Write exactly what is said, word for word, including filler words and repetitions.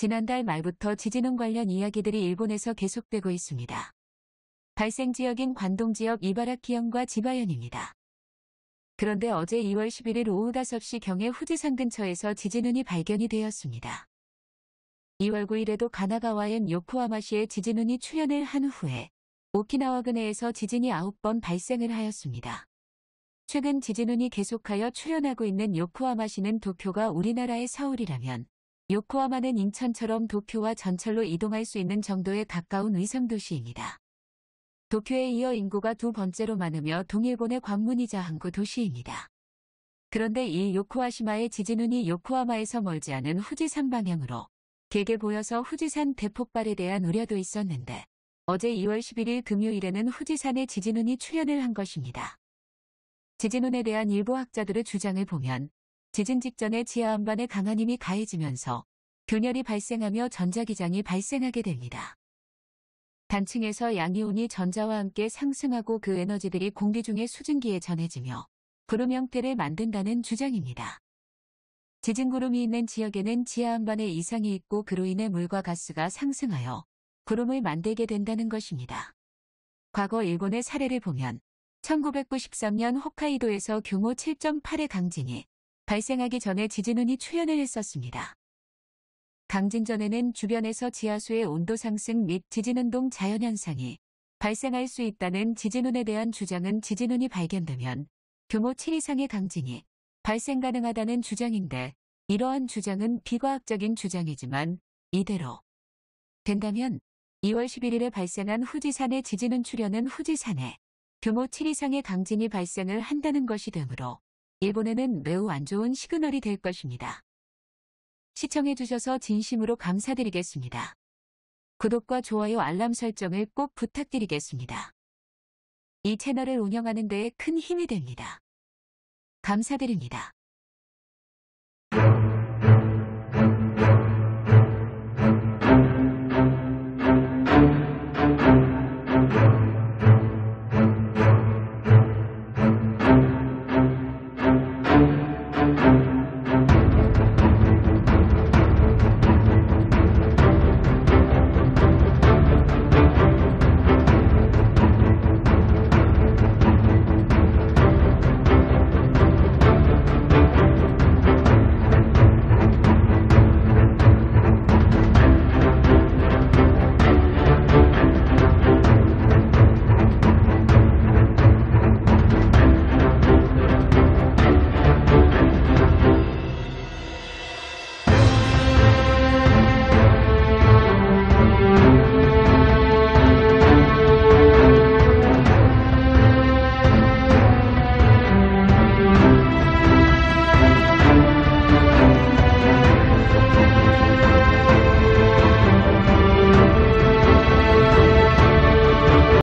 지난달 말부터 지진운 관련 이야기들이 일본에서 계속되고 있습니다. 발생 지역인 관동 지역 이바라키현과 지바현입니다. 그런데 어제 이월 십일일 오후 다섯 시경에 후지산 근처에서 지진운이 발견이 되었습니다. 이월 구일에도 가나가와현 요코하마시에 지진운이 출현을 한 후에 오키나와 근해에서 지진이 아홉 번 발생을 하였습니다. 최근 지진운이 계속하여 출현하고 있는 요코하마시는 도쿄가 우리나라의 서울이라면 요코하마는 인천처럼 도쿄와 전철로 이동할 수 있는 정도에 가까운 위성도시입니다. 도쿄에 이어 인구가 두 번째로 많으며 동일본의 관문이자 항구 도시입니다. 그런데 이 요코하시마의 지진운이 요코하마에서 멀지 않은 후지산 방향으로 길게 보여서 후지산 대폭발에 대한 우려도 있었는데 어제 이월 십일일 금요일에는 후지산에 지진운이 출현을 한 것입니다. 지진운에 대한 일부 학자들의 주장을 보면 지진 직전에 지하 안반에 강한 힘이 가해지면서 균열이 발생하며 전자기장이 발생하게 됩니다. 단층에서 양이온이 전자와 함께 상승하고 그 에너지들이 공기 중에 수증기에 전해지며 구름 형태를 만든다는 주장입니다. 지진구름이 있는 지역에는 지하 안반에 이상이 있고 그로 인해 물과 가스가 상승하여 구름을 만들게 된다는 것입니다. 과거 일본의 사례를 보면 천구백구십삼년 홋카이도에서 규모 칠 점 팔의 강진이 발생하기 전에 지진운이 출현을 했었습니다. 강진 전에는 주변에서 지하수의 온도 상승 및 지진운동 자연현상이 발생할 수 있다는 지진운에 대한 주장은 지진운이 발견되면 규모 칠 이상의 강진이 발생 가능하다는 주장인데 이러한 주장은 비과학적인 주장이지만 이대로 된다면 이월 십일일에 발생한 후지산의 지진운 출현은 후지산에 규모 칠 이상의 강진이 발생을 한다는 것이 되므로 일본에는 매우 안 좋은 시그널이 될 것입니다. 시청해주셔서 진심으로 감사드리겠습니다. 구독과 좋아요 알람 설정을 꼭 부탁드리겠습니다. 이 채널을 운영하는 데에 큰 힘이 됩니다. 감사드립니다.